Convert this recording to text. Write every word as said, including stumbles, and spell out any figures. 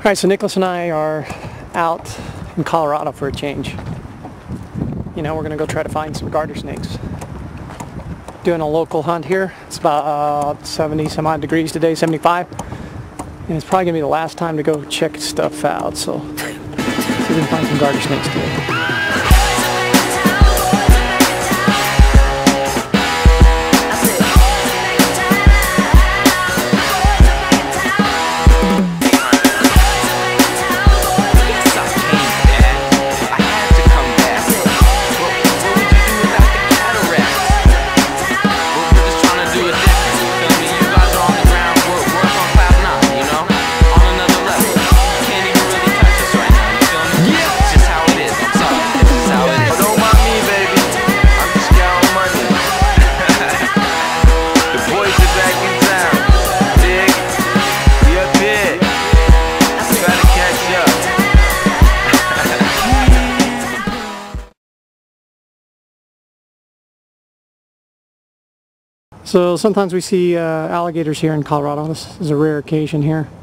Alright, so Nicholas and I are out in Colorado for a change. You know, we're going to go try to find some garter snakes. Doing a local hunt here. It's about uh, seventy some odd degrees today, seventy-five. And it's probably going to be the last time to go check stuff out, so see if we can find some garter snakes today. So sometimes we see uh, alligators here in Colorado. This is a rare occasion here.